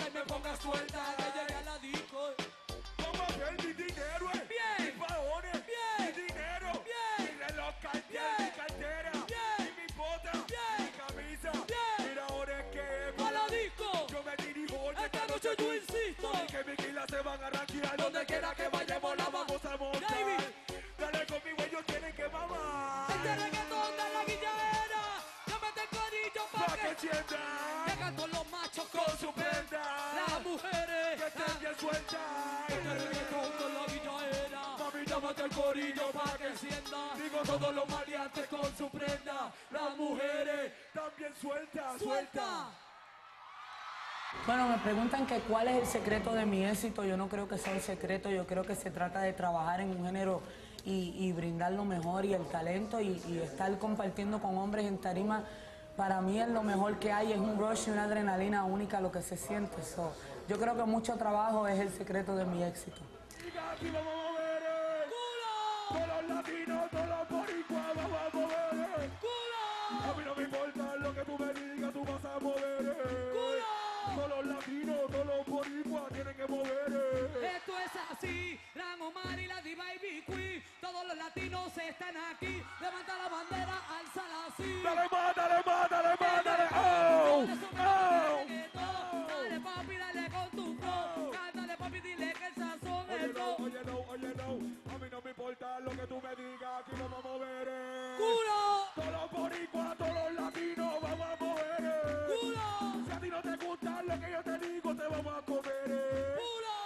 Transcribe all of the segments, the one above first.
y me ponga suelta. Que llegue a la disco. Vamos a ver mi dinero, Bien. mis bajones, Bien. mi dinero, Bien. mi reloj Cartier, Bien. mi cartera, Bien. y mi bota, Bien. mi camisa. Bien. Mira ahora es que ¡Pa' la disco! yo me dirijo. Esta noche yo insisto. Y que mis kilas se van a ranquear. Donde quiera que vayamos la vamos a montar. David. Dale conmigo, ellos tienen que mamar. Este reggaetón de la guillaera. Llámate el corillo Pa' pa' que que enciendan llegan todos los machos con su prenda. Las mujeres. Que estén bien sueltas. Este reggaetón de la guillaera. Mami, Llámate el corillo pa' que encienda. Digo Todos los maleantes con su prenda. Las mujeres. también suelta, ¡Suelta! Bueno, me preguntan que cuál es el secreto de mi éxito. Yo no creo que sea un secreto, yo creo que se trata de trabajar en un género y brindar lo mejor y el talento y estar compartiendo con hombres en tarima. Para mí es lo mejor que hay, es un rush y una adrenalina única lo que se siente. Yo creo que mucho trabajo es el secreto de mi éxito. Aquí vamos a mover. ¡Culo! Todos los latinos, todos los boricuas, vamos a mover. ¡Culo! A mí no me importa lo que tú me digas, tú vas a mover. ¡Culo! Todos los latinos, todos los boricuas tienen que mover. Esto es así, Gran Omar y la diva Ivy Queen. Todos los latinos están aquí. Levanta la bandera, alzala así. Dale más, dale más, dale más, dale. ¡Oh! ¡Oh! Dale papi, dale con tu flow. Cántale papi, dile que el sazón Oye es no, flow. oye no, oye no. A mí no me importa lo que tú me digas, aquí vamos a mover. ¡Culo! Todos los boricuas, todos los latinos, vamos a mover. ¡Culo! Si a ti no te gusta lo que yo te digo, te vamos a comer. ¡Culo!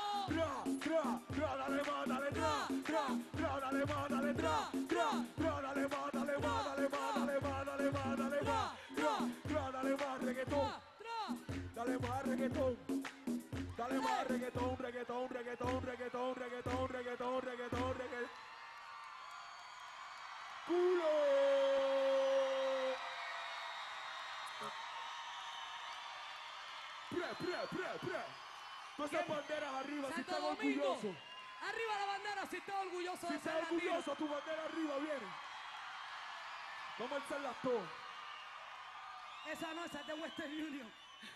Dale más, dale más, dale más, dale más, dale más, dale más, dale más, dale más, dale más, dale más, dale más, reggaetón, dale más reggaetón, dale más reggaetón, reggaetón, reggaetón, reggaetón, reggaetón, reggaetón, reggaetón, reggaetón. ¡Culo! Pre. Todas esas banderas arriba, si Santo están Domingo. orgullosos. Arriba la bandera si estás orgulloso Si de estás ser latino. orgulloso, tu bandera arriba, viene. Vamos a alzarlas todas. Esa no, esa es de Western Union.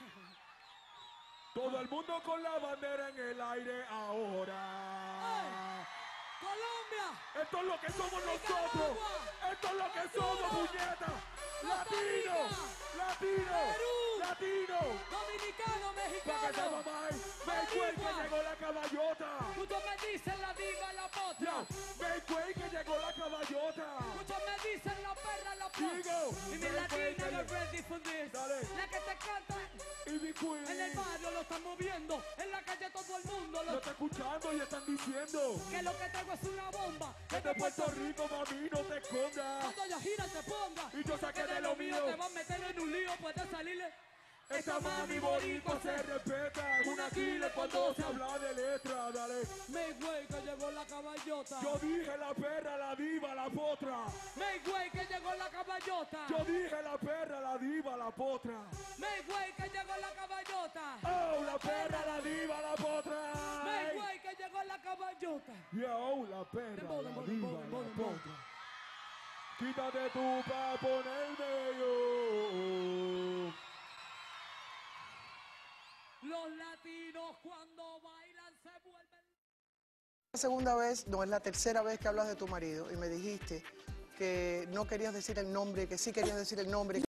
Todo el mundo con la bandera en el aire ahora. Colombia. Esto es lo que somos Nicaragua. nosotros. Esto es lo que somos, Honduras. puñeta. Costa Latino, Rica. latino, Perú. latino. Dominicano, Pa' que mexicano. sepa más, Mayquay que llegó la caballota. Muchos me dicen la diva, la potra. Ya, Mayquay que llegó la caballota. Muchos me dicen la perra, la potra. Digo, Y mi Mayquay latina que no llegó. ready for this. Dale. La que te canta Y mi queen. en el barrio lo están moviendo. En la calle todo el mundo Lo lo está escuchando y están diciendo que lo que traigo es una bomba. que de Puerto Rico, mami, no te escondas. Cuando yo gira te ponga. Y yo saqué Que de lo mío. te vas a meter en un lío, puedes salirle. Esta mami boricua se respeta. Una killer cuando se habla de letra, dale. Mayweather que llegó la caballota. Yo dije la perra, la diva, la potra. Mayweather que llegó la caballota. Yo dije la perra, la diva, la potra. Mayweather que llegó la caballota. Oh, la perra, la diva, la potra. Mayweather que llegó la caballota. Yo, la perra, Dembow, la dembow, diva, dembow, dembow, la dembow. potra. Quítate tú pa' ponerme yo. Los latinos cuando bailan se vuelven... La segunda vez, no, es la tercera vez que hablas de tu marido y me dijiste que no querías decir el nombre, que sí querías decir el nombre.